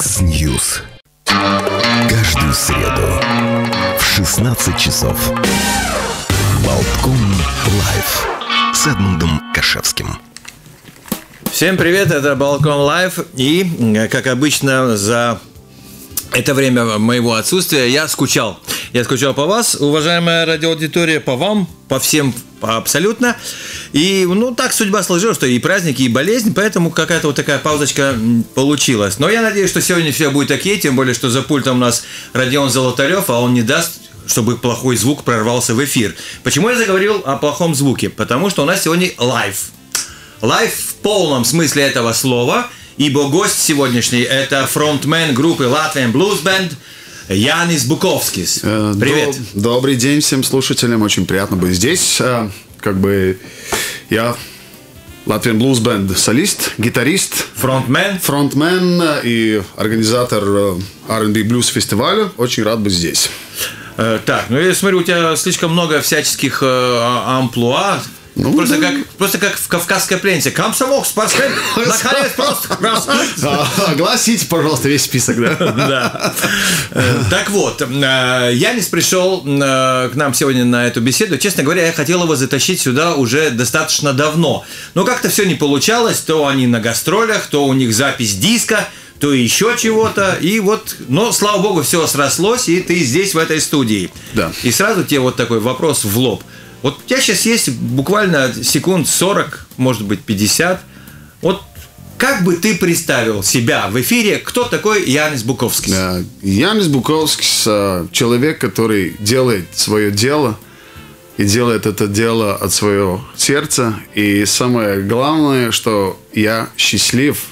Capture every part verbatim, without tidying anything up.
X-News. Каждую среду в шестнадцать часов. Болтком Лайв с Эдмундом Кашевским. Всем привет, это Болтком Лайв. И, как обычно, за это время моего отсутствия я скучал. Я скучал по вас, уважаемая радиоаудитория, по вам, по всем абсолютно. И, ну, так судьба сложилась, что и праздники, и болезнь, поэтому какая-то вот такая паузочка получилась. Но я надеюсь, что сегодня все будет окей, тем более, что за пультом у нас Родион Золотарев, а он не даст, чтобы плохой звук прорвался в эфир. Почему я заговорил о плохом звуке? Потому что у нас сегодня лайв. Лайв в полном смысле этого слова, ибо гость сегодняшний – это фронтмен группы Latvian Blues Band Янис Буковскис. Привет. Добрый день всем слушателям, очень приятно быть здесь. Как бы я Latvian Blues Band солист, гитарист, фронтмен, фронтмен и организатор ар энд би Blues фестиваля. Очень рад быть здесь. Так, ну я смотрю, у тебя слишком много всяческих амплуа. Ну, просто, да. как, просто как в «Кавказской пленнице». Комсомол, спортсмен, наконец, просто красавица. Огласите, пожалуйста, весь список, да? Да. Так вот, Янис пришел к нам сегодня на эту беседу. Честно говоря, я хотел его затащить сюда уже достаточно давно. Но как-то все не получалось. То они на гастролях, то у них запись диска, то еще чего-то. И вот, но, слава богу, все срослось, и ты здесь, в этой студии. Да. И сразу тебе вот такой вопрос в лоб. Вот у тебя сейчас есть буквально секунд сорок, может быть, пятьдесят. Вот как бы ты представил себя в эфире? Кто такой Янис Буковскис? Янис Буковскис – человек, который делает свое дело и делает это дело от своего сердца. И самое главное, что я счастлив,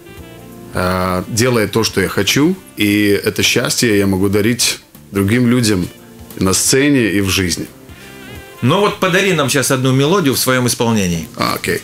делая то, что я хочу. И это счастье я могу дарить другим людям на сцене и в жизни. Ну вот подари нам сейчас одну мелодию в своем исполнении. Окей.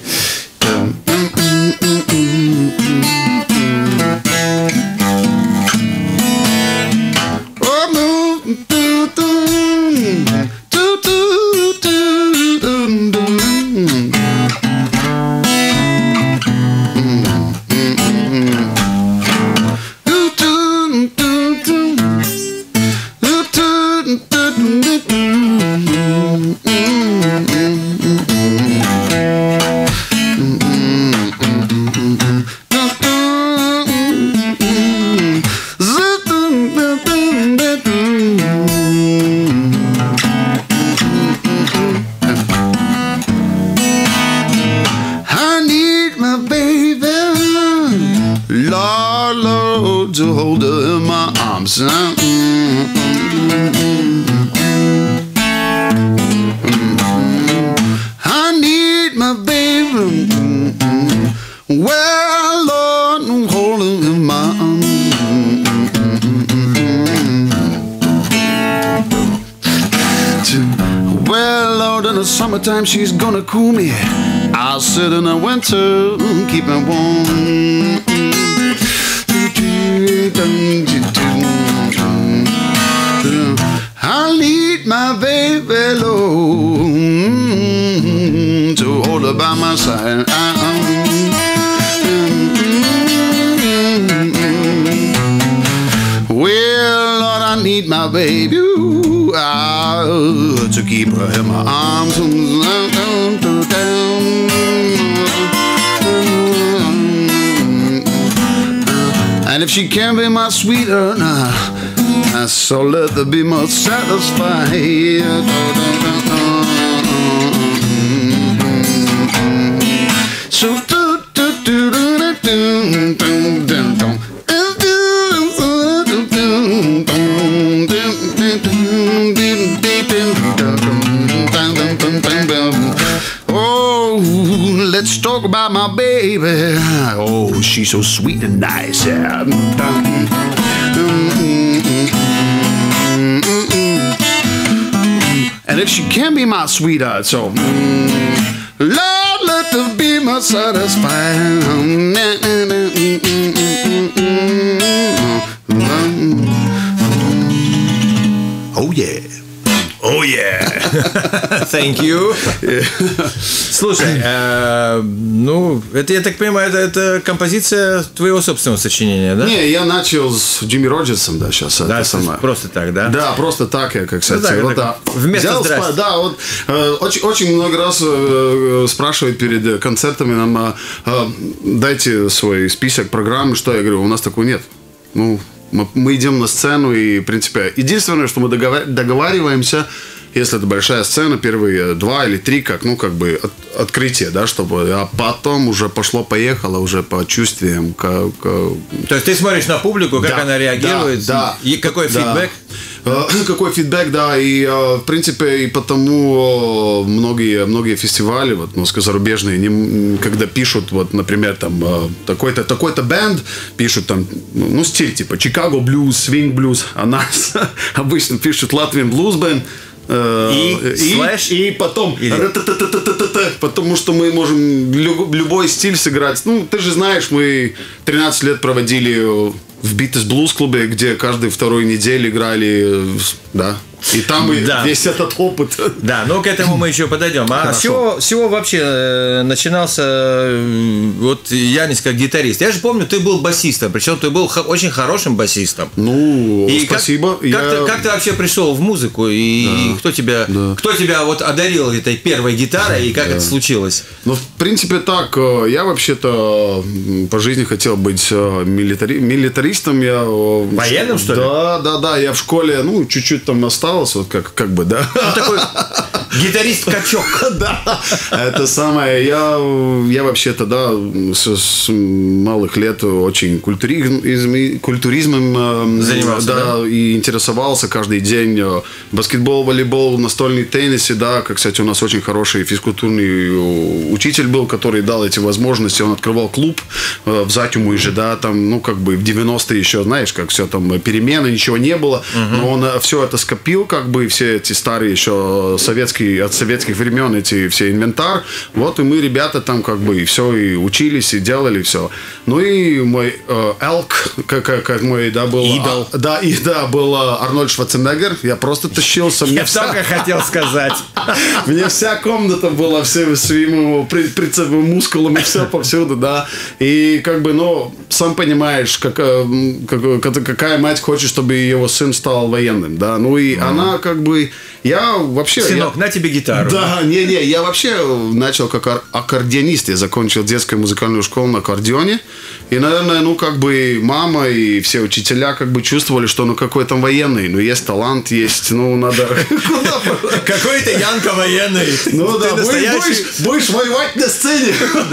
To hold her in my arms. I need my baby. Well, Lord, hold her in my arms. Well, Lord, in the summertime she's gonna cool me. I'll sit in the winter, keep me warm. I need my baby low to hold her by my side. Well, Lord, I need my baby to keep her in my arms. And if she can't be my sweetheart, nah, so let her be more satisfied. So do do do do do do do do. Oh, let's talk about my baby. Oh, she's so sweet and nice. Yeah. And if she can be my sweetheart, so Lord, let her be my satisfied. Oh yeah. Oh yeah! Thank you. Слушай, э, ну, это, я так понимаю, это, это композиция твоего собственного сочинения, да? Не, я начал с Джимми Роджерсом, да, сейчас. Да, это самое. Просто так, да? Да, просто так я, как кстати. Ну, так, вот, так, да. вместо Взял, здрасте. Да, вот э, очень, очень много раз э, спрашивают перед концертами нам, э, э, дайте свой список программы, что я говорю, у нас такого нет. Ну, мы, мы идем на сцену и, в принципе, единственное, что мы договар- договариваемся, если это большая сцена, первые два или три, как, ну, как бы от, открытие, да, чтобы, а потом уже пошло-поехало, уже по чувствиям. Как, То есть ты смотришь на публику, как да, она реагирует, да, и какой да. фидбэк? Какой фидбэк, да, и в принципе и потому многие, многие фестивали, вот, ну, зарубежные, не, когда пишут, вот, например, там такой-то, такой-то бенд, пишут там, ну, стиль типа Chicago Blues, Swing Blues, а нас обычно пишут Latvian Blues Band. И, и, слэш? и потом Или... потому что мы можем любой стиль сыграть. Ну, ты же знаешь, мы тринадцать лет проводили в Битес Блюз клубе, где каждую вторую неделю играли, да. И там и да. весь этот опыт. Да, но к этому мы еще подойдем. А с чего, с чего вообще начинался вот Янис как гитарист? Я же помню, ты был басистом, причем ты был очень хорошим басистом. Ну, и спасибо. Как, Я... как, ты, как ты вообще пришел в музыку? И да, кто тебя, да. кто тебя вот одарил этой первой гитарой, и как да. это случилось? Ну, в принципе, так. Я вообще-то по жизни хотел быть милитари... милитаристом. Я... Военным, что ли? Да, да, да. Я в школе, ну, чуть-чуть там остался. Вот как, как бы, да. Ну, такой гитарист-качок. Да. Это самое. Я, я вообще-то, да, с, с малых лет очень культуризм, культуризмом занимался, да, да, и интересовался каждый день. Баскетбол, волейбол, настольный теннис, да. Как, кстати, у нас очень хороший физкультурный учитель был, который дал эти возможности. Он открывал клуб в Затюмуиже, да, там, ну, как бы в девяностые еще, знаешь, как все там, перемены, ничего не было. Угу. Но он все это скопил, как бы все эти старые еще советские, от советских времен эти все инвентарь. Вот и мы, ребята, там как бы и все, и учились, и делали все. Ну и мой э, элк, как, как мой, да, был... Идол. А, да, и да, был Арнольд Шварценеггер. Я просто тащился. Я только хотел сказать. Мне вся комната была всеми своими мускулами, все повсюду, да. И как бы, ну, сам понимаешь, как, как, какая мать хочет, чтобы его сын стал военным, да. Ну и mm. она как бы... Я вообще... Сынок, я, на тебе гитару. Да, не-не, я вообще начал как аккордеонист. Я закончил детскую музыкальную школу на аккордеоне. И, наверное, ну, как бы мама и все учителя как бы чувствовали, что ну какой там военный. Ну, есть талант, есть, ну, надо... Какой-то Янка военный. Ну, да, будешь воевать на сцене.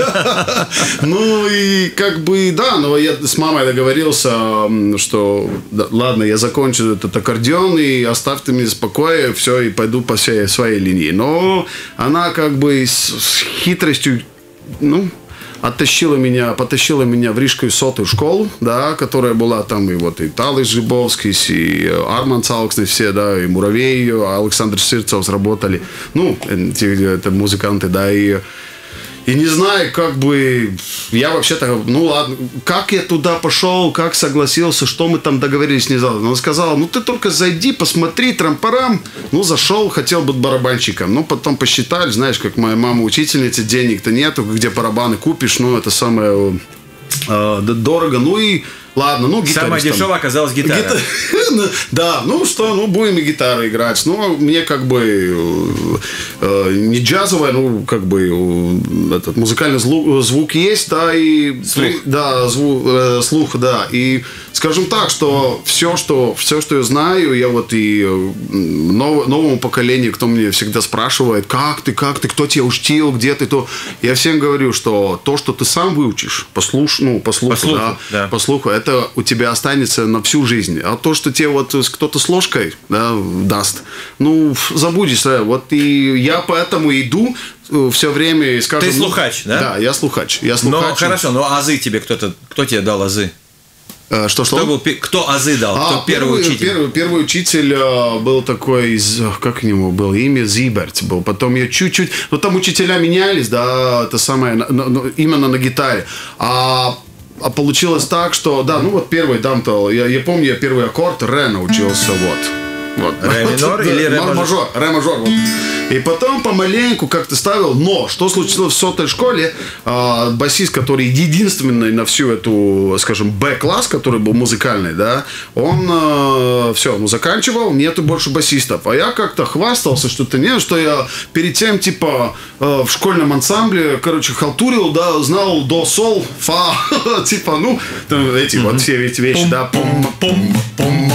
Ну, и как бы, да, но я с мамой договорился, что ладно, я закончу этот аккордеон и оставьте меня в покое, все, и пойду по всей своей линии. Но она как бы с хитростью, ну... оттащила меня, потащила меня в Рижскую сотую школу, да, которая была там и вот и Талис Жибовский, и Арман Цалксный, все, да, и Муравей, Александр Сырцов работали, ну, эти, это музыканты, да, и И не знаю, как бы, я вообще-то, ну ладно, как я туда пошел, как согласился, что мы там договорились, не знал. Он сказал, ну ты только зайди, посмотри, трам-парам. Ну, зашел, хотел быть барабанщиком. Ну, потом посчитали, знаешь, как моя мама учительница, денег-то нету, где барабаны купишь, ну, это самое э, дорого. Ну и ладно, ну, гитаристом. Самая дешевая оказалась гитара. Гита... Да, ну что, ну будем и гитару играть. Ну, мне как бы э, не джазовая, ну, как бы э, этот музыкальный звук, звук есть, да, и слух. Да, звук, э, слух, да. И скажем так, что все, что все, что я знаю, я вот и нов, новому поколению, кто мне всегда спрашивает, как ты, как ты, кто тебя учил, где ты, то я всем говорю, что то, что ты сам выучишь, послуш, ну, по слуху, по слуху, да, да. по слуху, это у тебя останется на всю жизнь. А то, что тебе вот кто-то с ложкой, да, даст, ну, забудешься. Вот и я поэтому иду все время и скажу... Ты слухач, ну, да? Да, я слухач. Я слухач. Ну, хорошо, но азы тебе кто-то... Кто тебе дал азы? Что, что? Кто, был, кто азы дал? А, кто первый, первый учитель? Первый, первый учитель был такой из... Как к нему было? Имя Зиберт был. Потом я чуть-чуть... Ну, там учителя менялись, да, это самое... Именно на гитаре. А... А получилось так, что, да, ну вот первый там-то, я, я помню, я первый аккорд ре научился, вот. Вот. Ре минор или ре мажор? Мажор, ре мажор. Вот. И потом помаленьку как-то ставил. Но что случилось в сотой школе? А, басист, который единственный на всю эту, скажем, Б-класс, который был музыкальный, да, он а, все, ну, заканчивал, нету больше басистов. А я как-то хвастался, что-то не, что я перед тем, типа, а, в школьном ансамбле, короче, халтурил, да, знал до, сол, фа, типа, ну, там, эти вот все эти вещи, да, пум-пум-пум-пум,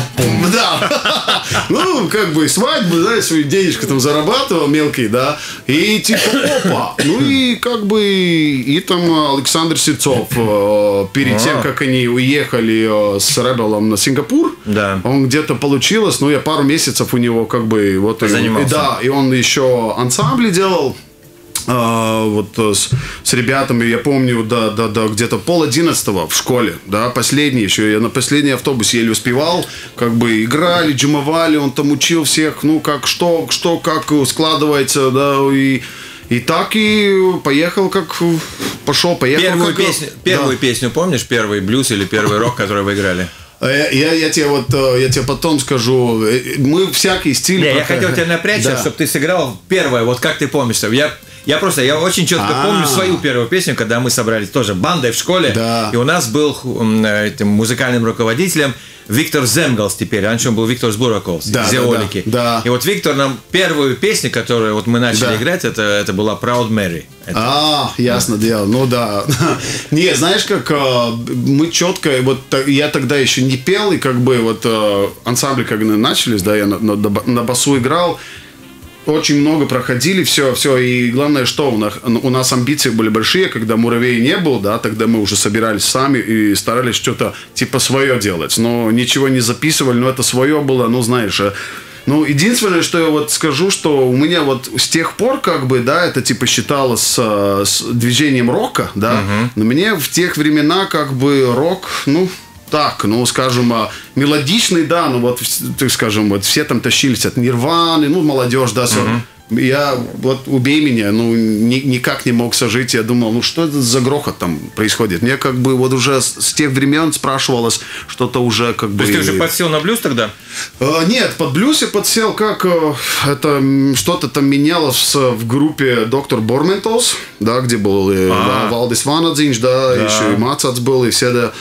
да. Ну, как бы свадьбы, да, свои денежки там зарабатывал мелкие, да, и типа, опа, ну и как бы, и там Александр Сельцов, перед А-а-а. тем, как они уехали с Ребелом на Сингапур, да. он где-то получилось, ну, я пару месяцев у него как бы, вот, занимался. И, да, и он еще ансамбли делал. Uh, вот с, с ребятами, я помню, да, да, да, где-то пол одиннадцатого в школе, да, последний еще, я на последний автобус еле успевал, как бы играли, джимовали, он там учил всех, ну, как, что, что, как складывается, да, и, и так и поехал, как пошел, поехал. Первую, как, песню, первую да. песню помнишь, первый блюз или первый рок, который вы играли? Я, я, я тебе вот, я тебе потом скажу, мы всякие стили. Не, пока... я хотел тебя напрячь, да. чтобы ты сыграл первое, вот как ты помнишь, я... Я просто, я очень четко А-а-а. помню свою первую песню, когда мы собрались тоже бандой в школе, да. и у нас был этим музыкальным руководителем Виктор Земгалс теперь, раньше он был Виктор Сбураков, да, Зеолики. Да, да, да. И вот Виктор нам первую песню, которую вот мы начали да. играть, это, это была Proud Mary. Это... А, ясно да. дело, ну да. Не, знаешь, как мы четко, вот я тогда еще не пел, и как бы вот ансамбли когда начались, да, я на, на, на басу играл, очень много проходили, все, все, и главное, что у нас, у нас амбиции были большие, когда Муравей не был, да, тогда мы уже собирались сами и старались что-то типа свое делать, но ничего не записывали, но это свое было, ну, знаешь, ну, единственное, что я вот скажу, что у меня вот с тех пор, как бы, да, это типа считалось с, с движением рока, да, uh-huh. но мне в тех времена, как бы, рок, ну, так, ну, скажем, мелодичный, да, ну, вот, так скажем, вот все там тащились от Нирваны, ну, молодежь, да, uh-huh. Я, вот, убей меня, ну, ни, никак не мог сожить, я думал, ну, что это за грохот там происходит? Мне, как бы, вот уже с, с тех времен спрашивалось, что-то уже, как бы... То есть ты уже подсел на блюз тогда? Uh, нет, под блюз я подсел, как uh, это что-то там менялось в группе Доктор Борментос, да, где был и а. Валдис Ванадзинч, да, да, еще и Мацац был, и все, да.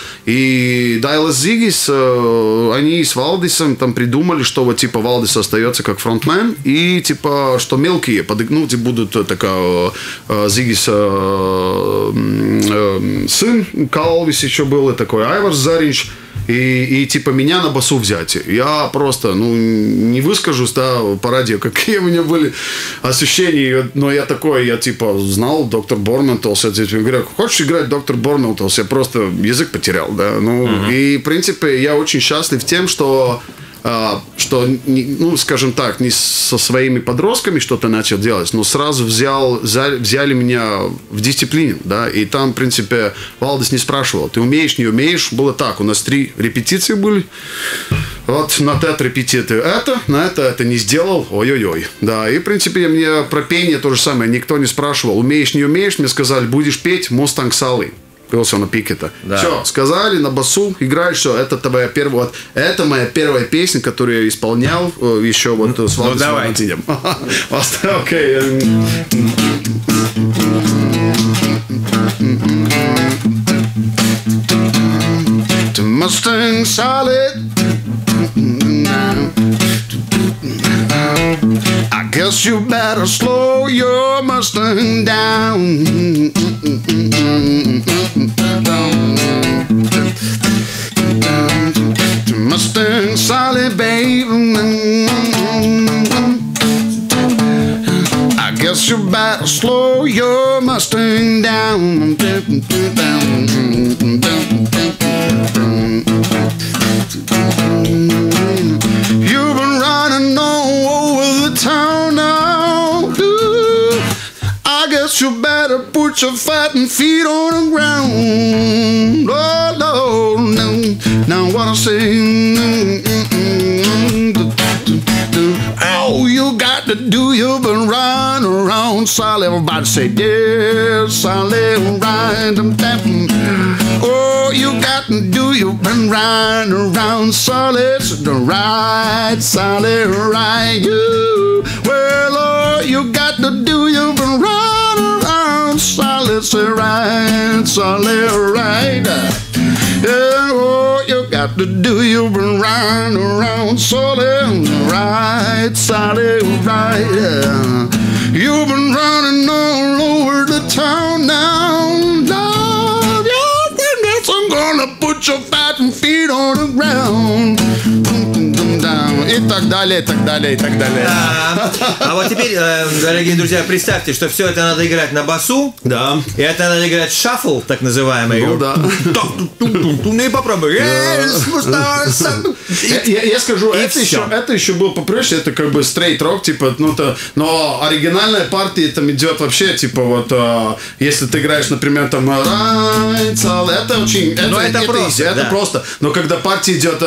И Дайлас Зигис, uh, они с Валдисом там придумали, что вот, типа, Валдис остается как фронтмен, и, типа, что мелкие подыгнуть будут такая uh, Зигис uh, uh, сын Калвис еще был, и такой Айварс Заринч. И, и типа меня на басу взять. Я просто, ну, не выскажусь, да, по радио, какие у меня были ощущения, но я такой, я типа знал Доктор Борментос, я типа, говорю, хочешь играть Доктор Борментос? Я просто язык потерял, да, ну, uh-huh. и в принципе я очень счастлив тем, что что, ну, скажем так, не со своими подростками что-то начал делать, но сразу взял, взяли, взяли меня в дисциплину, да, и там, в принципе, Валдис не спрашивал, ты умеешь, не умеешь, было так, у нас три репетиции были, вот на тет репетиции это, на это это не сделал, ой-ой-ой, да, и, в принципе, мне про пение то же самое, никто не спрашивал, умеешь, не умеешь, мне сказали, будешь петь Мустанг Салли. Пилсона Пикета. Да. Все, сказали на басу, играешь, все, это твоя первая, вот, это моя первая песня, которую я исполнял еще вот с Валдисом Валентином. Окей. Mustang solid. I guess you better slow your Mustang down. Mustang solid, babe. I guess you better slow your Mustang down. You've been running all over the town now. Ooh, I guess you better put your fighting feet on the ground. Oh, no, no. Now what I say? All you got to do, you've been running around around solid. Everybody say, yeah, solid ride. Oh, you got to do, you've been riding around solid. The ride, solid ride. You, well, oh, you got to do, you've been riding around solid. Say, ride, solid ride. Yeah, oh, you got to do, you've been riding around solid. Ride, solid ride. Yeah. You've been running all over the town now. Love your fingers, I'm gonna put your fat feet on the ground. И так далее, и так далее, и так далее. А, а вот теперь, дорогие друзья, представьте, что все это надо играть на басу. Да. И это надо играть шаффл, так называемый. Ну да. Ну и попробуй. Я, я скажу, это еще, это еще было попроще, это как бы стрейт рок, типа, ну то, но оригинальная партия там идет вообще, типа вот, если ты играешь, например, там, это очень, это, но это, это просто, это да. просто, но когда партия идет,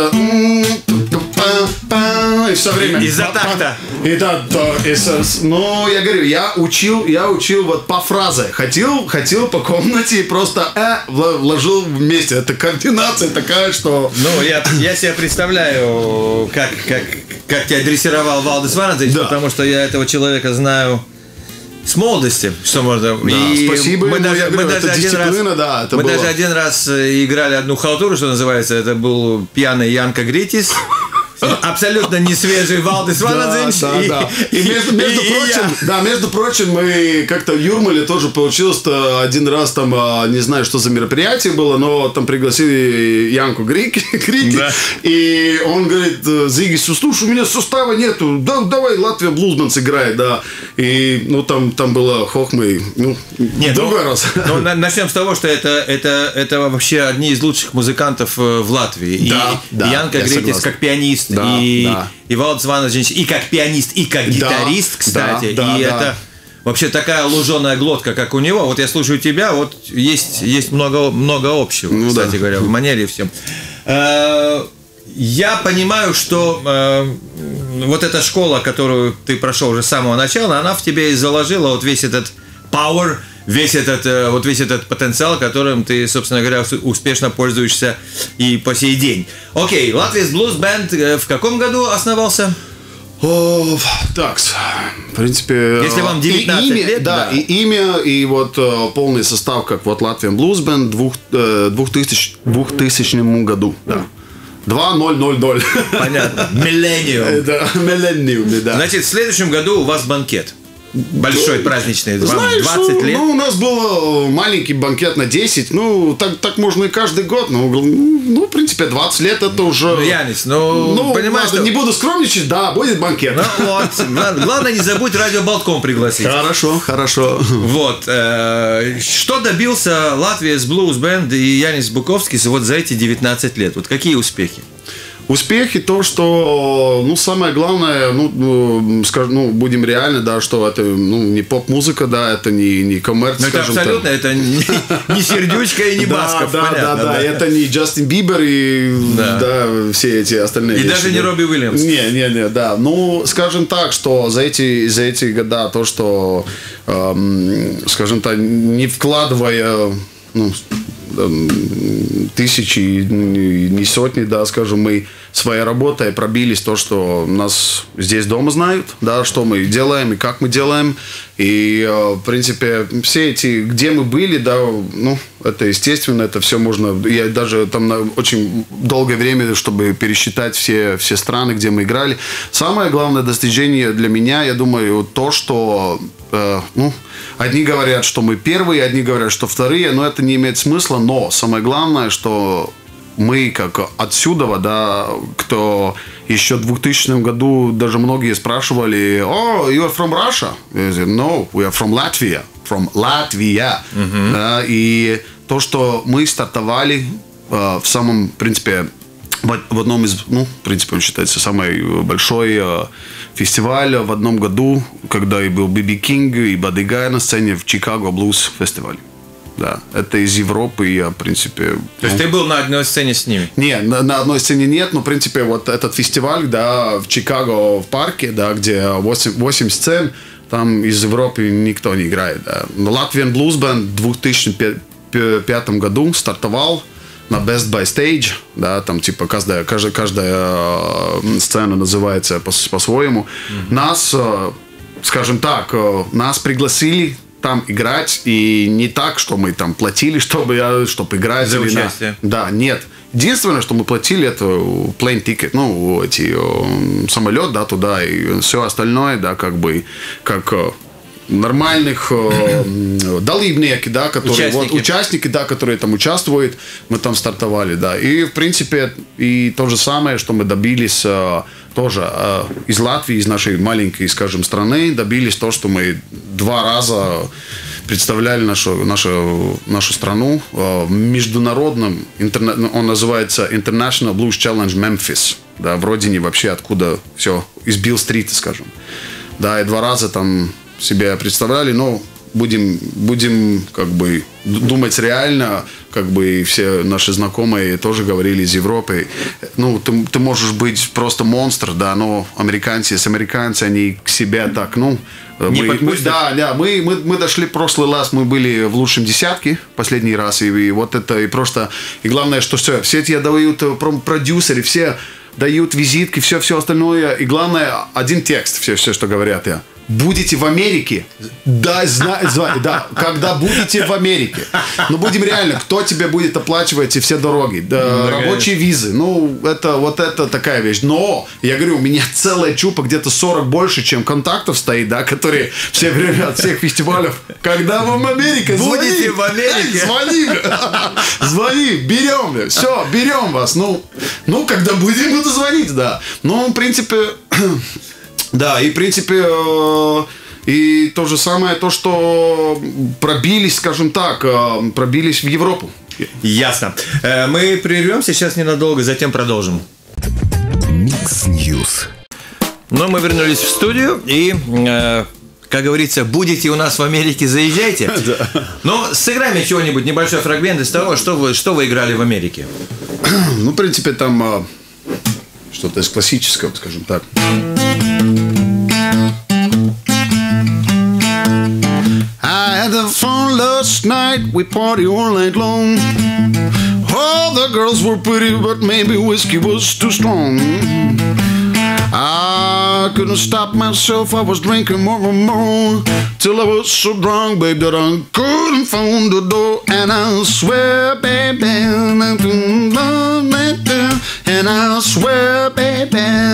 и все время из-за такта. И да, то, и, ну, я говорю, я учил, я учил вот по фразе, ходил, ходил по комнате и просто э, вложил вместе. Это координация такая, что... Ну, я, я себе представляю, как, как, как тебя дрессировал Валдис Ванадзич, да. Потому что я этого человека знаю с молодости, что можно. Да, и спасибо мы ему, даже, я мы говорю, даже это один раз, да, это мы было. даже один раз играли одну халтуру, что называется, это был пьяный Янка Гритис. Абсолютно не свежий Валдис Ванадзич. Да, да, да. И между, между и, прочим, и да, между прочим, мы как-то в Юрмале тоже получилось-то один раз там, не знаю, что за мероприятие было, но там пригласили Янку Грики, Грики да. И он говорит, Зигис, слушай, у меня сустава нету, да, давай Латвия Блузман сыграет, да. И, ну, там, там было хохмы, ну, Нет, другой ну, раз. Ну, начнем с того, что это, это, это вообще одни из лучших музыкантов в Латвии. Да, и, да, и Янка Гритис как пианист. Да, и, да. и Валдис Ванадзич и как пианист, и как гитарист, да, кстати. Да, и да, это да. вообще такая луженая глотка, как у него. Вот я слушаю тебя, вот есть, есть много, много общего, ну, кстати да. говоря, в манере и всем. Я понимаю, что вот эта школа, которую ты прошел уже с самого начала, она в тебе и заложила вот весь этот power, весь этот, вот весь этот потенциал, которым ты, собственно говоря, успешно пользуешься и по сей день. Окей, Latvia's Blues Band в каком году основался? О, так, в принципе... Если вам девятнадцать имя, лет, да, да. И имя, и вот полный состав, как вот Latvian Blues Band в двухтысячном году, да. два ноль ноль ноль. Понятно. Миллениум. Да, миллениум, да. Значит, в следующем году у вас банкет. Большой, праздничный, знаешь, двадцать ну, лет. Ну, у нас был маленький банкет на десять. Ну, так, так можно и каждый год. Ну, ну, в принципе, двадцать лет это уже... Ну, Янис, ну, ну понимаешь, ладно, что... не буду скромничать, да, будет банкет. Ну, вот. Главное, не забудь Радио Болтком пригласить. Хорошо, хорошо. Вот. Э, что добился Latvia's Blues Band и Янис Буковский вот за эти девятнадцать лет? Вот какие успехи? Успехи то, что, ну, самое главное, ну, ну, скажем, ну, будем реальны, да, что это, ну, не поп-музыка, да, это не, не коммерция, скажем так. Это абсолютно, это не, не Сердючка и не Басков, да, понятно. Да, да, да, это не Джастин Бибер и, да. Да, все эти остальные И вещи, даже не да. Робби Уильямс. Не, не, не, да, ну, скажем так, что за эти, за эти года то, что, эм, скажем так, не вкладывая, ну, тысячи, не сотни, да, скажем, мы своей работой пробились то, что нас здесь дома знают, да, что мы делаем и как мы делаем. И, в принципе, все эти, где мы были, да, ну, это естественно, это все можно, я даже там на очень долгое время, чтобы пересчитать все, все страны, где мы играли. Самое главное достижение для меня, я думаю, то, что, э, ну, одни говорят, что мы первые, одни говорят, что вторые, но это не имеет смысла, но самое главное, что мы, как отсюда, да, кто еще в двухтысячном году даже многие спрашивали, oh, you are from Russia? I said, no, we are from Latvia. From Latvia. Uh-huh. Да, и то, что мы стартовали э, в самом, в принципе, в, в одном из, ну, в принципе, он считается самый большой э, фестиваль в одном году, когда и был Би Би Кинг, и Бадди Гай на сцене в Чикаго Блюз фестивале. Да, это из Европы, я, в принципе... То есть ну, ты был на одной сцене с ними? Не, на, на одной сцене нет, но, в принципе, вот этот фестиваль, да, в Чикаго, в парке, да, где восемь, восемь сцен, там из Европы никто не играет. Да. Latvian Blues Band в две тысячи пятом году стартовал на Best by Stage, да, там типа каждая, каждая, каждая сцена называется по- по-своему. Mm-hmm. Нас, скажем так, нас пригласили там играть, и не так, что мы там платили, чтобы, чтобы играть. За участие. На... Да, нет. Единственное, что мы платили, это plane ticket, ну, эти, самолет, да, туда, и все остальное, да, как бы, как нормальных долыбники, да, которые, участники. Вот, участники, да, которые там участвуют, мы там стартовали, да, и, в принципе, и то же самое, что мы добились тоже из Латвии, из нашей маленькой, скажем, страны, добились то, что мы два раза представляли нашу, нашу, нашу страну в международном, он называется International Blues Challenge Memphis, да, в родине вообще, откуда все, из Билл-стрита, скажем. Да, и два раза там себя представляли, но будем, будем как бы думать реально, как бы все наши знакомые тоже говорили из Европы. Ну, ты, ты можешь быть просто монстр, да, но американцы, с американцы, они к себе так, ну, не мы, мы, да, да, мы, мы, мы дошли в прошлый раз, мы были в лучшем десятке последний раз, и, и вот это, и просто, и главное, что все, все эти дают продюсеры, все дают визитки, все, все остальное, и главное, один текст, все, все, что говорят я. Будете в Америке, да, зна, зна, да, когда будете в Америке. Ну, будем реально, кто тебе будет оплачивать все дороги, да, да, рабочие визы. Ну, это вот это такая вещь. Но, я говорю, у меня целая чупа, где-то сорок больше, чем контактов стоит, да, которые все время от всех фестивалей. Когда вам Америка, звони. Будете в Америке. Звони. Звони, берем. Все, берем вас. Ну, ну, когда будем, буду звонить, да. Ну, в принципе... Да, и в принципе, э, и то же самое, то, что пробились, скажем так, э, пробились в Европу. Ясно. Э, мы прервемся сейчас ненадолго, затем продолжим. Микс Ньюс. Но мы вернулись в студию и... Э, как говорится, будете у нас в Америке, заезжайте. Да. Но сыграй мне чего-нибудь, небольшой фрагмент из того, что вы, что вы играли в Америке. Ну, в принципе, там э, что-то из классического, скажем так. I had the fun last night, we party all night long. All the girls were pretty, but maybe whiskey was too strong. I couldn't stop myself, I was drinking more and more, till I was so drunk, babe, that I couldn't find the door. And I swear, baby, and I swear, baby,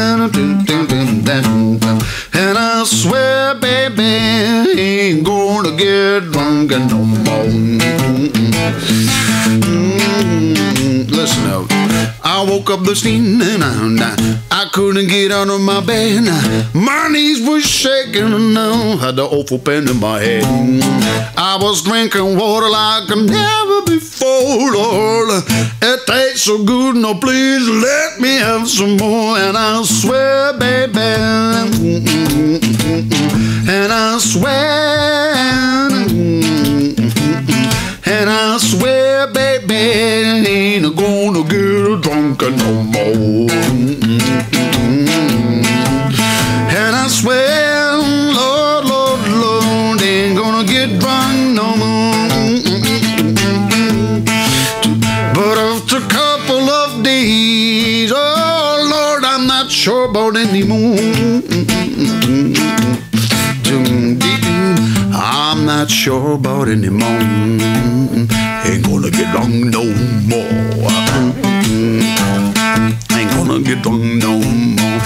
and I swear, baby, ain't gonna get drunk no more. Mm-hmm. Listen up. I woke up this evening and I, I couldn't get out of my bed. My knees were shaking and I had the awful pain in my head. I was drinking water like never before, Lord. It tastes so good, no, please let me have some more. And I swear, baby, and I swear, and I swear, baby, ain't gonna get drunk no more. And I swear, Lord, Lord, Lord, ain't gonna get drunk no more. But after a couple of days, oh Lord, I'm not sure about anymore. I'm not sure about anymore. Ain't gonna get drunk no more. Ain't gonna get drunk no more.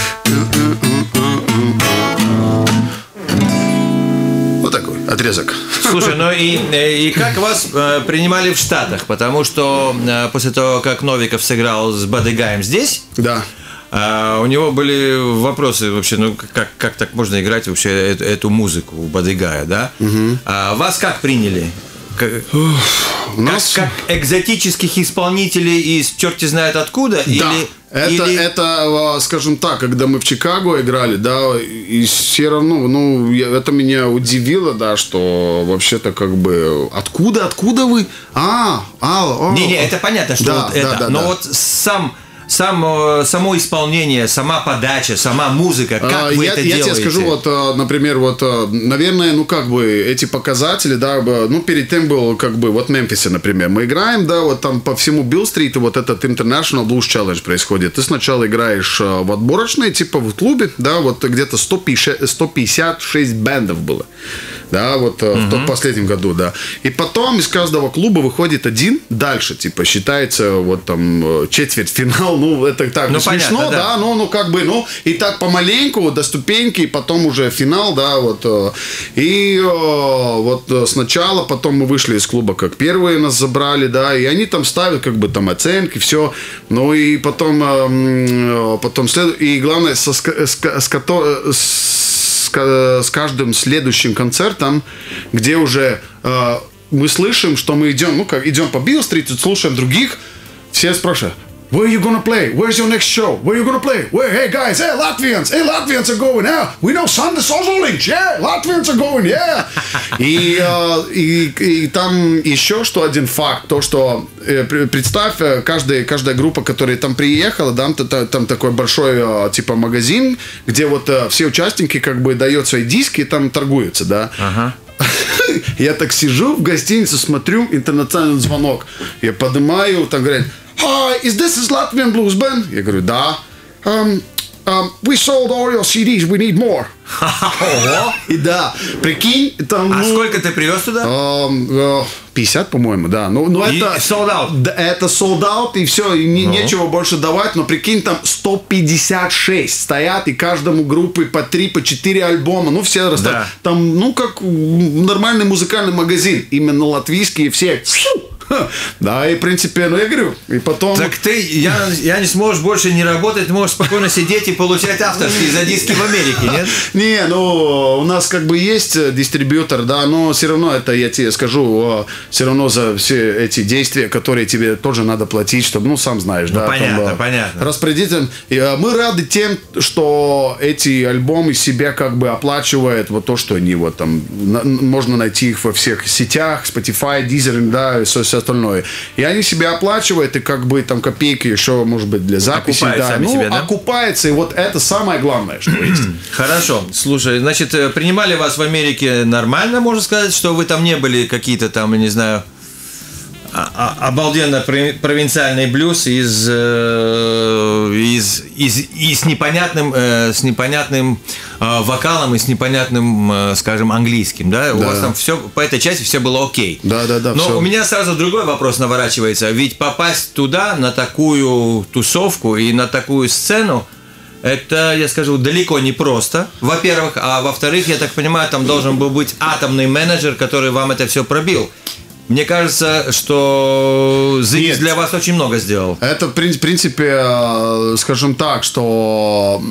Вот такой отрезок. Слушай, ну и, и как вас э, принимали в Штатах? Потому что э, после того, как Новиков сыграл с Бадыгаем здесь, да. Uh, у него были вопросы вообще, ну как, как так можно играть вообще эту, эту музыку у Бадыгая, да? Uh-huh. Uh, вас как приняли? Как, у нас... как, как экзотических исполнителей из черти знает откуда? Да. Или, это, или... это, скажем так, когда мы в Чикаго играли, да, и все равно, ну, это меня удивило, да, что вообще-то как бы откуда, откуда вы? А, а, а не, не, это понятно, что да, вот да, это, да, но да. вот сам сам, само исполнение, сама подача, сама музыка, как а, вы я, это я делаете? тебе скажу, вот, например, вот, наверное, ну, как бы, эти показатели, да, ну, перед тем был, как бы, вот в Мемфисе, например, мы играем, да, вот там по всему Билл-стриту вот этот International Blues Challenge происходит. Ты сначала играешь в отборочные, типа, в клубе, да, вот где-то сто пятьдесят шесть бэндов было. Да, вот uh-huh. в том последнем году, да. И потом из каждого клуба выходит один дальше, типа, считается вот там четвертьфинал, ну, это так ну, смешно, понятно, да, да, ну, ну, как бы, ну, и так помаленьку, до ступеньки, и потом уже финал, да, вот. И вот сначала, потом мы вышли из клуба, как первые нас забрали, да, и они там ставят, как бы, там оценки, все, ну, и потом, потом следует, и главное, со, с, с, с каждым следующим концертом, где уже э, мы слышим, что мы идем, ну как идем по Билл-стриту, слушаем других, все спрашивают: Where are you gonna play? Where's your next show? Where are you gonna play? Where? Hey guys, hey Latvians, hey Latvians are going. Yeah, we know Sandis Ozoliņš. Yeah, Latvians are going. Yeah. И, э, и, и там еще что один факт, то что э, представь, каждая каждая группа, которая там приехала, да, там, там такой большой э, типа магазин, где вот э, все участники как бы дают свои диски и там торгуются, да. Ага. Я так сижу в гостинице, смотрю, интернациональный звонок, я поднимаю, там говорят: Hi, is this is Latvian Blues Band? Я говорю: да. Um, um, we sold all your си дис, we need more. И да, прикинь, там... А сколько ты привез туда? пятьдесят, по-моему, да. Ну, ну это sold out. Это sold out, и все, и не, нечего больше давать. Но прикинь, там сто пятьдесят шесть стоят, и каждому группе по три, по четыре альбома. Ну, все растут. Да. Там, ну, как нормальный музыкальный магазин. Именно латвийские все... Да, и в принципе, ну я говорю, и потом... Так ты, я, я не сможешь больше не работать, ты можешь спокойно сидеть и получать авторские за диски в Америке, нет? Не, ну, у нас как бы есть дистрибьютор, да, но все равно это, я тебе скажу, все равно за все эти действия, которые тебе тоже надо платить, чтобы, ну, сам знаешь, ну, да. Понятно, там, понятно. Распорядитель. Мы рады тем, что эти альбомы себя как бы оплачивают, вот то, что они вот там, можно найти их во всех сетях, Spotify, Deezer, да, и все остальное. И они себя оплачивают, и как бы там копейки еще, может быть, для записи. Да. Ну, себе, да? окупается, и вот это самое главное, что есть. Хорошо. Слушай, значит, принимали вас в Америке нормально, можно сказать, что вы там не были какие-то там, я не знаю, обалденно провинциальный блюз из, из, из, и с непонятным, с непонятным вокалом и с непонятным, скажем, английским, да? У да. вас там все, по этой части все было окей. Да, да, да. Но все. У меня сразу другой вопрос наворачивается. Ведь попасть туда, на такую тусовку и на такую сцену, это, я скажу, далеко не просто, во-первых. А во-вторых, я так понимаю, там должен был быть атомный менеджер, который вам это все пробил. Мне кажется, что Зигис для вас очень много сделал. Это, в принципе, скажем так, что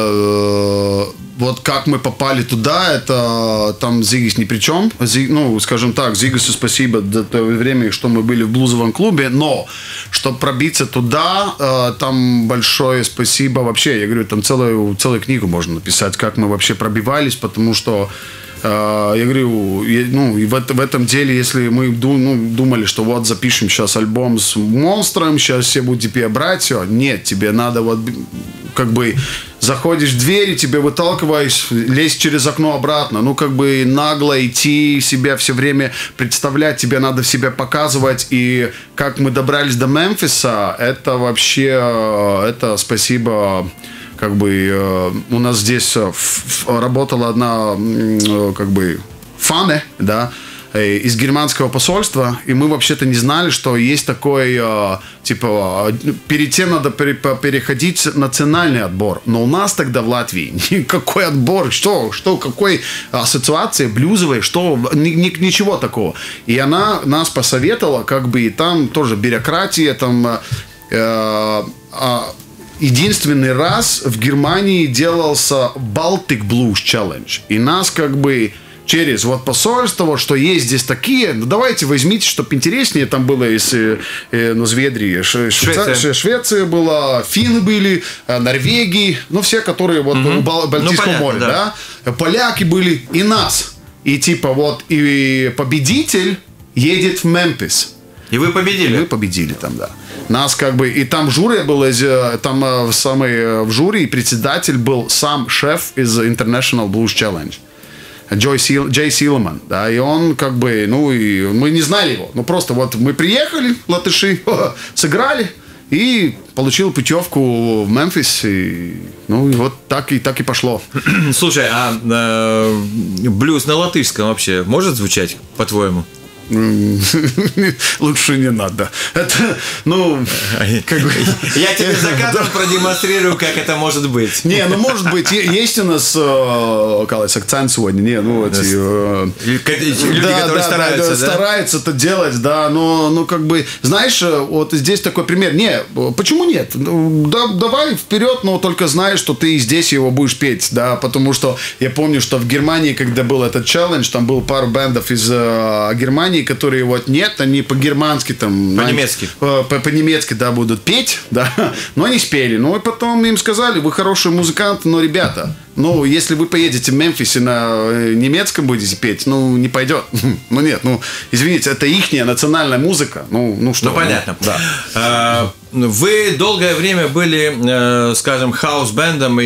э, вот как мы попали туда, это там Зигис ни при чем. Зиг, ну, скажем так, Зигису спасибо за то время, что мы были в блузовом клубе, но чтобы пробиться туда, э, там большое спасибо вообще. Я говорю, там целую, целую книгу можно написать, как мы вообще пробивались, потому что я говорю, ну, и в, в этом деле, если мы ну, думали, что вот запишем сейчас альбом с монстром, сейчас все будут тебя брать, все, нет, тебе надо вот как бы заходишь в дверь, и тебе выталкиваешь, лезть через окно обратно, ну как бы нагло идти, себя все время представлять, тебе надо себя показывать, и как мы добрались до Мемфиса, это вообще, это спасибо. Как бы э, у нас здесь э, ф, ф, работала одна э, как бы фане, да, э, из германского посольства, и мы вообще-то не знали, что есть такой, э, типа, э, перед тем надо пере, переходить национальный отбор, но у нас тогда в Латвии никакой отбор, что, что, какой ассоциации блюзовой, что, ни, ни, ничего такого. И она нас посоветовала, как бы, и там тоже бюрократия, там, э, э, э, единственный раз в Германии делался Baltic Blues Challenge. И нас как бы через вот посольство, что есть здесь такие, ну давайте возьмите, чтобы интереснее. Там было из э, ну, Зведрии, Швеция. Швеция была, финны были, Норвегии, ну все, которые вот угу. у Балтийского ну, моря, да. да. Поляки были и нас. И типа вот и победитель едет в Мемфис. И вы победили? И мы победили там, да. Нас как бы... И там в жюри был... Там в, самый, в жюри председатель был сам шеф из International Blues Challenge. Джой Сил, Джей Силман, да, и он как бы, ну, и мы не знали его, ну, просто вот мы приехали, латыши, сыграли, и получил путевку в Мемфис, и, ну, и вот так и, так и пошло. Слушай, а э, блюз на латышском вообще может звучать, по-твоему? Лучше не надо. Это, ну, как бы... Я тебе за кадром продемонстрирую, как это может быть. Не, ну, может быть, есть у нас, кажется, акцент сегодня. Не, ну, эти... Люди, да, которые да, стараются, да, да? Стараются это делать, да, но, ну, как бы, знаешь, вот здесь такой пример. Не, почему нет? Да, давай вперед, но только знай, что ты здесь его будешь петь, да, потому что я помню, что в Германии, когда был этот челлендж, там был пару бэндов из uh, Германии, которые вот нет, они по-германски там... По-немецки. По- по-немецки, да, будут петь, да, но они спели. Ну, и потом им сказали, вы хорошие музыканты, но, ребята, ну, если вы поедете в Мемфис и на немецком будете петь, ну, не пойдет. Ну, нет, ну, извините, это ихняя национальная музыка. Ну, ну что? Ну, понятно. Ну, да. Вы долгое время были, скажем, хаус-бэндом и,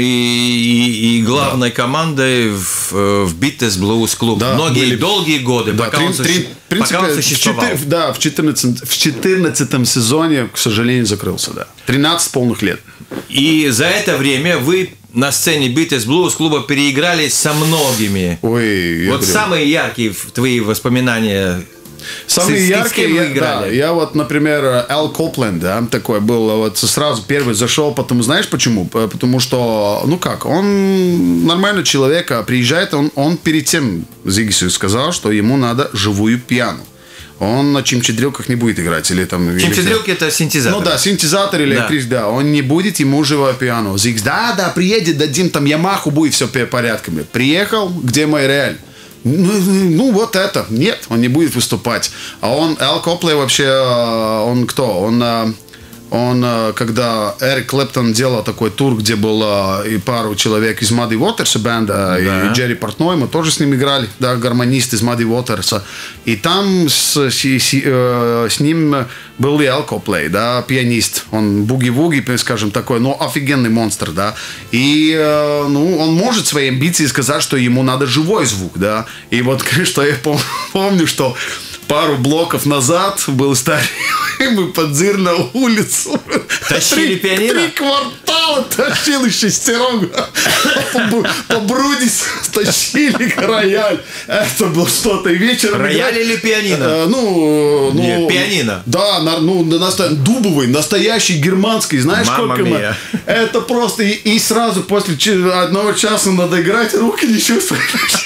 и, и главной да. командой в, в Beatles Blues Club. Да, многие были... долгие годы, да, пока, три, он, три, суще... принципе, пока он существовал. В четыр... Да, в четырнадцатом, в четырнадцатом сезоне, к сожалению, закрылся, да. тринадцать полных лет. И за это время вы на сцене Beatles Blues клуба переигрались со многими. Ой, вот говорю. Самые яркие твои воспоминания. Самые с, яркие, с я, да, я вот, например, Эл Копленд, да, такой был, вот сразу первый зашел, потом, знаешь почему? Потому что, ну как, он нормальный человек, а приезжает, он, он перед тем Зиггису сказал, что ему надо живую пиану. Он на чимчедрилках не будет играть. Или там... Чимчедрилки – это синтезатор. Ну да, синтезатор или да. электрик, да. Он не будет, ему живое пиано. Зиггис, да, да, приедет, дадим там Ямаху, будет все порядками. Приехал, где мой реаль? Ну, ну, вот это. Нет, он не будет выступать. А он, Эл Коплей вообще, он кто? Он, он, когда Эрик Клэптон делал такой тур, где было и пару человек из Muddy Waters бенда, да. и Джерри Портной, мы тоже с ним играли, да, гармонист из Muddy Waters. И там с, с, с, с ним был и Эл Коплей, да, пианист. Он буги-вуги, скажем, такой, но офигенный монстр, да. И, ну, он может свои амбиции сказать, что ему надо живой звук, да. И вот, что я помню, что пару блоков назад был старый, мы под Зырно улицу. Тащили пианино? Три квартала тащил из шестерок. По, по Брудис тащили рояль. Это был что-то. И вечером... Рояль или пианино? Э, ну, ну... Нет, пианино. Да, на, ну, наста... дубовый, настоящий германский. Знаешь, Мамма сколько мия. мы... Это просто... И, и сразу после одного часа надо играть, руки не чувствуешь.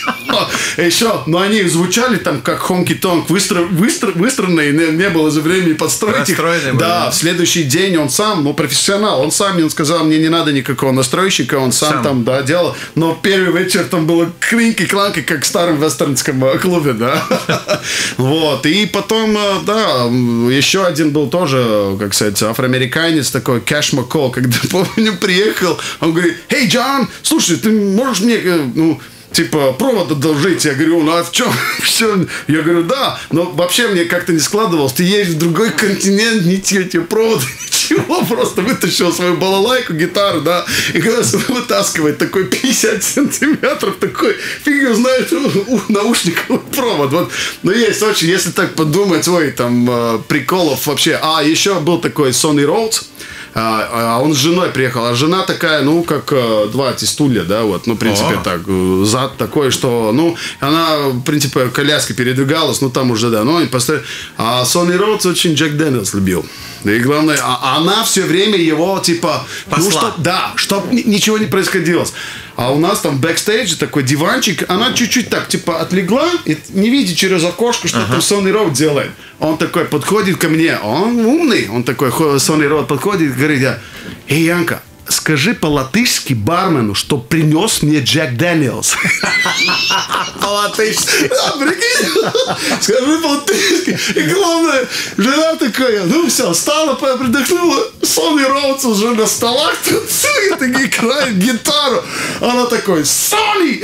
Еще, но они звучали там как хонки-тонг, выстро, выстро, выстроенные, не, не было же времени подстроить их. Да, да, в следующий день он сам, ну, профессионал, он сам, он сказал, мне не надо никакого настройщика, он сам, сам. там, да, делал. Но первый вечер там было клинки-кланки, как в старом вестернском клубе, да. Вот, и потом, да, еще один был тоже, как сказать, афроамериканец такой, Кэш Маккол, когда, помню, приехал, он говорит, «Hey, Джон, слушай, ты можешь мне, ну, типа, провод одолжить?» Я говорю, ну а в чем? Все? Я говорю, да, но вообще мне как-то не складывалось. Ты едешь в другой континент, не те эти проводы, ничего, просто вытащил свою балалайку, гитару, да, и когда вытаскивает такой пятьдесят сантиметров, такой, фиг его знает, у, у наушниковый провод. Вот. Но есть очень, если так подумать, ой, там, приколов вообще. А, еще был такой Sonny Rhodes. А он с женой приехал, а жена такая, ну, как два эти стулья, да, вот, ну, в принципе, О. так, зад такой, что, ну, она, в принципе, коляской передвигалась, ну, там уже, да, ну, они поставили, а Sonny Rhodes очень Джек Дэниелс любил, и главное, а она все время его, типа, посла. Ну, что, да, чтобы ничего не происходило. А у нас там бэкстейдж такой диванчик, она чуть-чуть так, типа, отлегла, и не видит через окошко, что ага. там Sonny Rhodes делает. Он такой подходит ко мне, он умный, он такой, Sonny Rhodes подходит и говорит, «Эй, Янка, скажи по-латышски бармену, что принес мне Джек Дэниелс». По-латышски? Да, прикинь. Скажи по-латышски. И главное, жена такая, ну все, встала, придохнула, Sonny Rhodes уже на столах танцует. сидит и играет гитару. Она такой, Сони!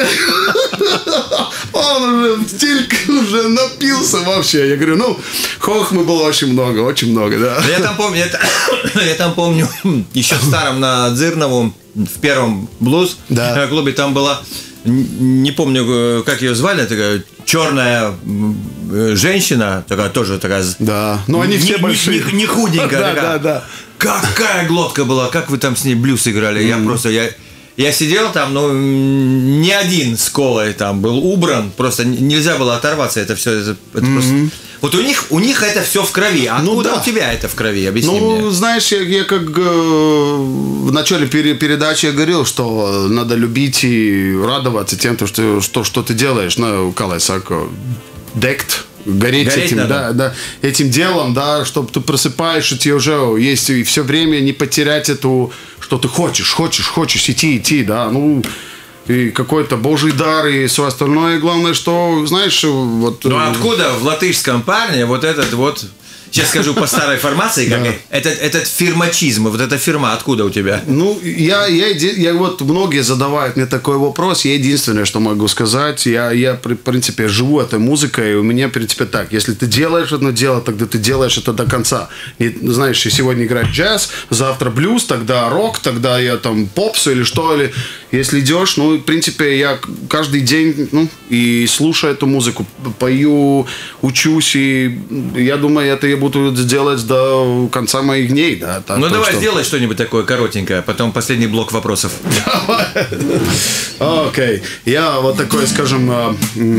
Он уже в стельке уже напился вообще. Я говорю, ну, хохмы было очень много, очень много, да. Я там помню, я, я там помню, еще в старом на Дзырновом, в первом блуз да. клубе там была, не помню, как ее звали, такая черная женщина, такая тоже такая. Да, но они все не, большие. Не, не худенькая, да, такая. Да, да. Какая глотка была, как вы там с ней блюз играли? Я просто, я, я сидел там, но ни один с колой там был убран, просто нельзя было оторваться, это все, это, это mm-hmm. просто... Вот у них, у них это все в крови, а ну, откуда да. у тебя это в крови? Объясни ну, мне. Ну, знаешь, я, я как э, в начале пере, передачи я говорил, что надо любить и радоваться тем, что, что, что ты делаешь, ну, колесако, дект. Гореть, гореть этим, да, да, этим делом, да, чтобы ты просыпаешься, тебе уже есть и все время не потерять эту, что ты хочешь, хочешь, хочешь идти, идти, да, ну, и какой-то божий дар и все остальное. И главное, что, знаешь, вот... Ну, откуда в латышском парне вот этот вот... Сейчас скажу по старой формации, как да. этот, этот фирмачизм, вот эта фирма, откуда у тебя? Ну, я, я, я вот многие задавают мне такой вопрос, я единственное, что могу сказать, я, я в принципе, живу этой музыкой, и у меня, в принципе, так, если ты делаешь одно дело, тогда ты делаешь это до конца. И, знаешь, сегодня играть джаз, завтра блюз, тогда рок, тогда я там попс или что, или если идешь, ну, в принципе, я каждый день, ну, и слушаю эту музыку, пою, учусь, и я думаю, это я буду делать до конца моих дней, да. Так, ну, так давай что... сделай что-нибудь такое коротенькое, потом последний блок вопросов. Окей. Okay. Я вот такой, скажем, uh,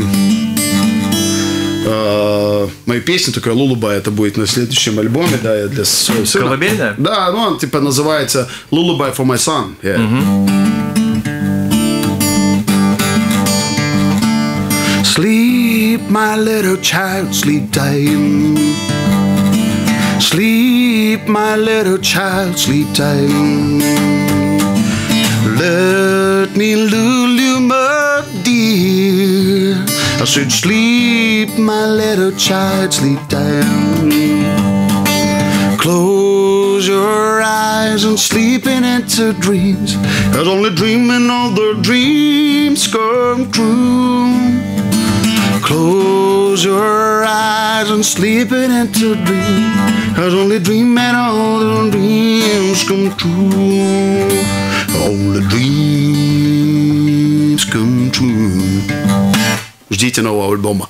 uh, моя песня такая «Lullaby», это будет на следующем альбоме, да, я для своего сына. Колыбельная? Да, ну, он типа называется «Lullaby for my son». Yeah. Mm-hmm. Sleep, my little child, sleep tight. Sleep, my little child, sleep tight. Let me lull you, my dear. I said, sleep, my little child, sleep tight. Close your eyes and sleeping into dreams. 'Cause only dreaming all the dreams come true. Close your eyes and sleeping into dreams. 'Cause only dreaming all the dreams come true. All the dreams come true. Ждите нового альбома.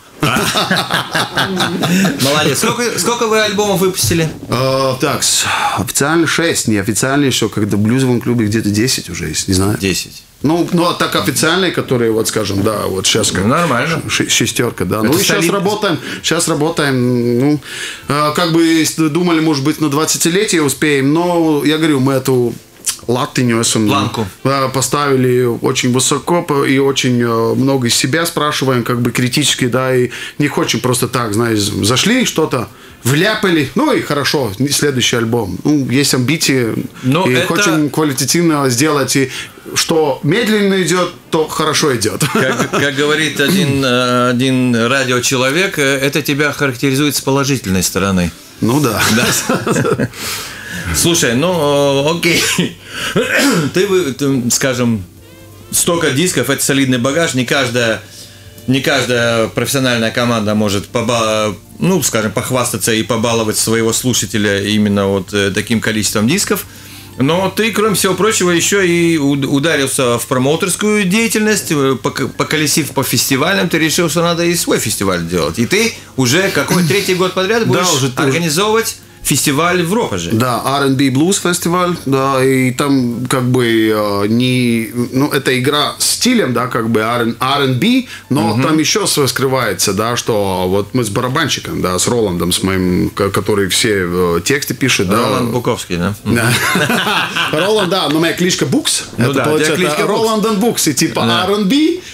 Молодец. Сколько, сколько вы альбомов выпустили? Uh, так, официально шесть, неофициально еще, когда в блюзовом клубе где-то десять уже есть, не знаю. десять. Ну, ну, а так официальные, которые, вот скажем, да, вот сейчас как... Ну, нормально. Ш- шестерка, да. Это ну, и сейчас работаем, сейчас работаем, ну, э, как бы думали, может быть, на двадцатилетие успеем, но, я говорю, мы эту... латыню планку да, поставили очень высоко и очень много из себя спрашиваем, как бы критически, да, и не хочем просто так, знаешь, зашли что-то, вляпали, ну и хорошо, следующий альбом. Ну, есть амбиции, но и это... хотим квалитативно сделать, и что медленно идет, то хорошо идет. Как, как говорит один, один радиочеловек, это тебя характеризует с положительной стороны. Ну да. Да. Слушай, ну окей. Ты, ты, скажем, столько дисков, это солидный багаж. Не каждая, не каждая профессиональная команда может поба, ну, скажем, похвастаться и побаловать своего слушателя именно вот таким количеством дисков. Но ты, кроме всего прочего, еще и ударился в промоутерскую деятельность, поколесив по фестивалям, ты решил, что надо и свой фестиваль делать. И ты уже какой третий год подряд будешь да, уже, организовывать фестиваль в Ропаже. Да, ар энд би Blues фестиваль, да, и там как бы э, не, ну, это игра стилем, да, как бы ар энд би, но угу. там еще скрывается, да, что вот мы с барабанщиком, да, с Роландом, с моим, который все э, тексты пишет, да. Роланд Буковский, да? Роланд, да, но моя кличка Букс. Ну это да, получается кличка Роланд энд Букс, и типа ар энд би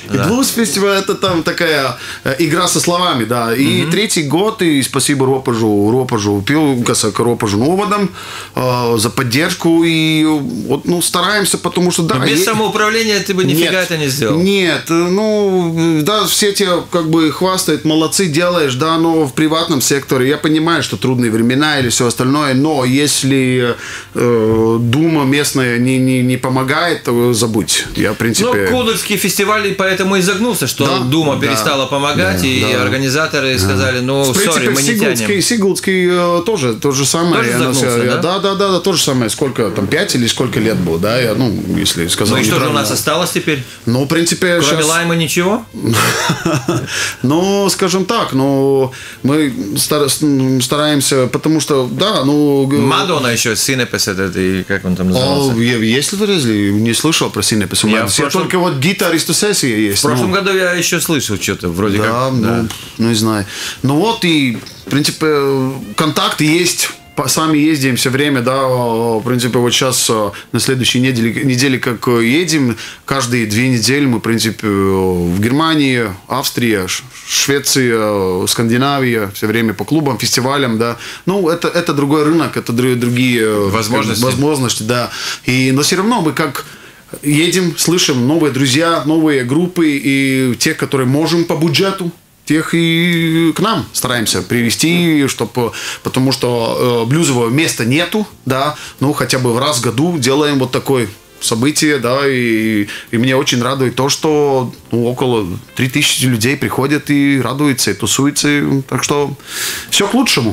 И Да. блюз-фестиваль это там такая э, игра со словами, да. И угу. третий год, и спасибо Ропажу, Ропажу, Пилкасак, Ропажу Новодам э, за поддержку. И вот, ну, стараемся, потому что, да. Но без е... самоуправления ты бы нифига нет, это не сделал. Нет, ну, да, все тебя как бы хвастают, молодцы, делаешь, да, но в приватном секторе. Я понимаю, что трудные времена или все остальное, но если э, Дума местная не, не, не помогает, то забудь. Я, в принципе... Ну, Кудырский фестиваль поэтому и загнулся, что да, Дума да, перестала помогать, да, и да, организаторы да. сказали, ну, в принципе, сори, мы не тянем. Сигулдский э, тоже то же самое. Тоже загнулся, я, да? Да, да, да, да, то же самое. Сколько, там, пять или сколько лет было, да, я, ну, если сказал Ну, и что же у неправильно. нас осталось теперь? Ну, в принципе, Кроме сейчас... лайма ничего? Ну, скажем так, ну, мы стараемся, потому что, да, ну... Мадонна еще, Синепес этот, и как он там назывался? О, есть ли ты не слышал про Синепес? Я Я прошлом... только вот гитаристосессия есть. В прошлом ну. году я еще слышал что-то, вроде да, как. Ну, Да, ну, не знаю. Ну вот и, в принципе, контакты есть. Сами ездим все время, да, в принципе, вот сейчас на следующей неделе, неделе как едем, каждые две недели мы, в принципе, в Германии, Австрия, Швеция, Скандинавия, все время по клубам, фестивалям, да. Ну, это, это другой рынок, это другие возможности. возможности, да. И, но все равно мы как... едем, слышим новые друзья, новые группы и тех, которые можем по бюджету, тех и к нам стараемся привести, чтобы, потому что э, блюзового места нету, да, ну хотя бы раз в году делаем вот такое событие, да, и, и меня очень радует то, что ну, около три тысячи людей приходят и радуются, и тусуются, так что все к лучшему.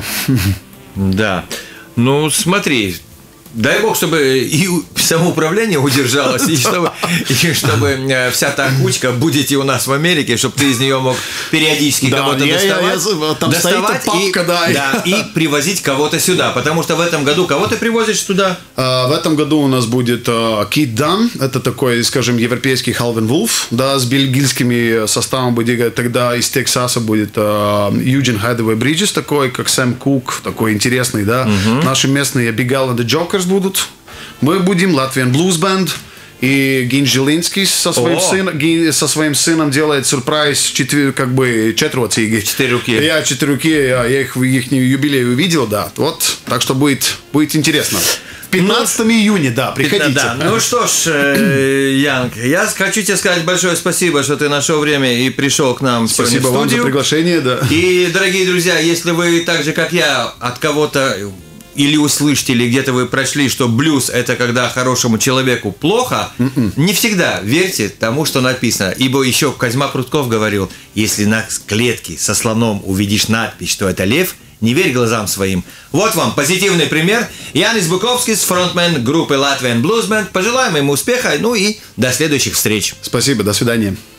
Да, ну смотри. Дай бог, чтобы и самоуправление удержалось, и чтобы, и чтобы вся та кучка будете у нас в Америке, чтобы ты из нее мог периодически да, кого-то я, доставать, я, я, там доставать папка, и, да. Да, и привозить кого-то сюда. Потому что в этом году кого ты привозишь туда? А, в этом году у нас будет Кит Дан, это такой, скажем, европейский Халвин Вулф, да, с бельгийскими составом будет. Тогда из Техаса будет Юджин Хайдевей Бриджес, такой, как Сэм Кук, такой интересный, да. Угу. Наши местные Big Al and the Jokers будут. Мы будем Latvian Blues Band. И Гин Жилинский со своим, сыном, со своим сыном делает сюрприз четыре, как бы четверо-тиги. Четыре руки. Я четыре руки, я их в их юбилей увидел, да. Вот, так что будет, будет интересно. пятнадцатого июня, да, приходите. Да. Ну что ж, э, Янг, я хочу тебе сказать большое спасибо, что ты нашел время и пришел к нам спасибо сегодня в студию. Спасибо вам за приглашение, да. И, дорогие друзья, если вы так же, как я, от кого-то или услышите, или где-то вы прочли, что блюз – это когда хорошему человеку плохо, Mm-mm. не всегда верьте тому, что написано. Ибо еще Козьма Прутков говорил, если на клетке со слоном увидишь надпись, что это лев, не верь глазам своим. Вот вам позитивный пример. Янис Буковскис, фронтмен группы Latvian Blues Band. Пожелаем ему успеха, ну и до следующих встреч. Спасибо, до свидания.